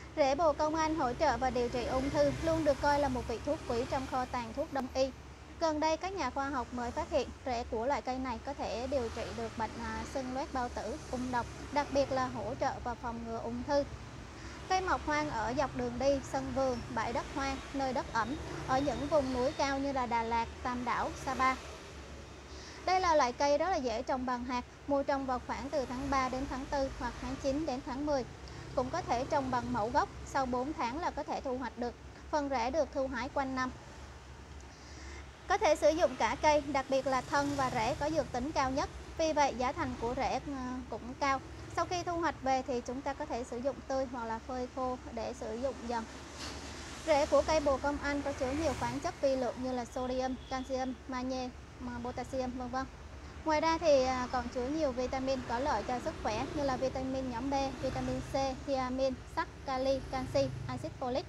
Rễ bồ công anh hỗ trợ và điều trị ung thư, luôn được coi là một vị thuốc quý trong kho tàng thuốc đông y. Gần đây, các nhà khoa học mới phát hiện rễ của loại cây này có thể điều trị được bệnh sưng loét bao tử, ung độc, đặc biệt là hỗ trợ và phòng ngừa ung thư. Cây mọc hoang ở dọc đường đi, sân vườn, bãi đất hoang, nơi đất ẩm, ở những vùng núi cao như là Đà Lạt, Tam Đảo, Sapa. Đây là loại cây rất là dễ trồng bằng hạt, mùa trồng vào khoảng từ tháng 3 đến tháng 4 hoặc tháng 9 đến tháng 10. Cũng có thể trồng bằng mẫu gốc, sau 4 tháng là có thể thu hoạch được. Phần rễ được thu hái quanh năm. Có thể sử dụng cả cây, đặc biệt là thân và rễ có dược tính cao nhất. Vì vậy giá thành của rễ cũng cao. Sau khi thu hoạch về thì chúng ta có thể sử dụng tươi hoặc là phơi khô để sử dụng dần. Rễ của cây bồ công anh có chứa nhiều khoáng chất vi lượng như là sodium, canxi, magie, potassium vân vân. Ngoài ra thì còn chứa nhiều vitamin có lợi cho sức khỏe như là vitamin nhóm B, vitamin C, thiamin, sắt, kali, canxi, axit folic.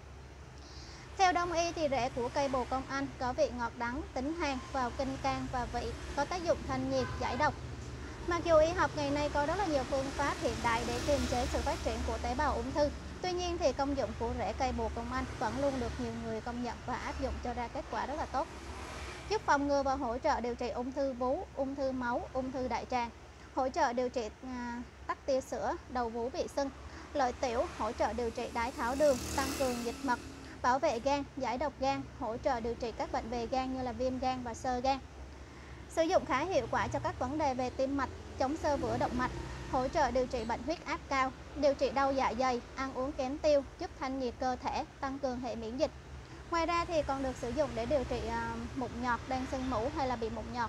Theo đông y thì rễ của cây bồ công anh có vị ngọt đắng, tính hàn, vào kinh can và vị, có tác dụng thanh nhiệt, giải độc. Mặc dù y học ngày nay có rất là nhiều phương pháp hiện đại để kiềm chế sự phát triển của tế bào ung thư, tuy nhiên thì công dụng của rễ cây bồ công anh vẫn luôn được nhiều người công nhận và áp dụng cho ra kết quả rất là tốt. Giúp phòng ngừa và hỗ trợ điều trị ung thư vú, ung thư máu, ung thư đại tràng, hỗ trợ điều trị tắc tia sữa, đầu vú bị sưng, lợi tiểu, hỗ trợ điều trị đái tháo đường, tăng cường dịch mật, bảo vệ gan, giải độc gan, hỗ trợ điều trị các bệnh về gan như là viêm gan và xơ gan. Sử dụng khá hiệu quả cho các vấn đề về tim mạch, chống xơ vữa động mạch, hỗ trợ điều trị bệnh huyết áp cao, điều trị đau dạ dày, ăn uống kém tiêu, giúp thanh nhiệt cơ thể, tăng cường hệ miễn dịch. Ngoài ra thì còn được sử dụng để điều trị mụn nhọt, đang sưng mủ hay là bị mụn nhọt.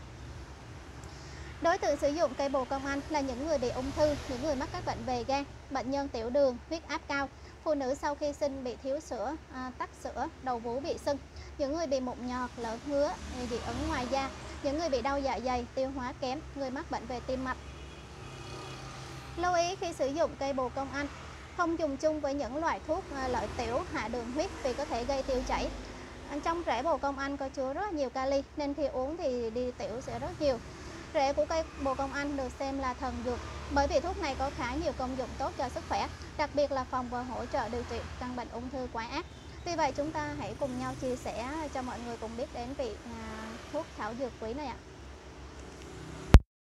Đối tượng sử dụng cây bồ công anh là những người bị ung thư, những người mắc các bệnh về gan, bệnh nhân tiểu đường, huyết áp cao, phụ nữ sau khi sinh bị thiếu sữa, tắc sữa, đầu vú bị sưng, những người bị mụn nhọt, lở ngứa, dị ứng ngoài da, những người bị đau dạ dày, tiêu hóa kém, người mắc bệnh về tim mạch. Lưu ý khi sử dụng cây bồ công anh, không dùng chung với những loại thuốc lợi tiểu, hạ đường huyết vì có thể gây tiêu chảy. Trong rễ bồ công anh có chứa rất là nhiều kali nên khi uống thì đi tiểu sẽ rất nhiều. Rễ của cây bồ công anh được xem là thần dược bởi vì thuốc này có khá nhiều công dụng tốt cho sức khỏe, đặc biệt là phòng và hỗ trợ điều trị căn bệnh ung thư quái ác. Vì vậy chúng ta hãy cùng nhau chia sẻ cho mọi người cùng biết đến vị thuốc thảo dược quý này ạ.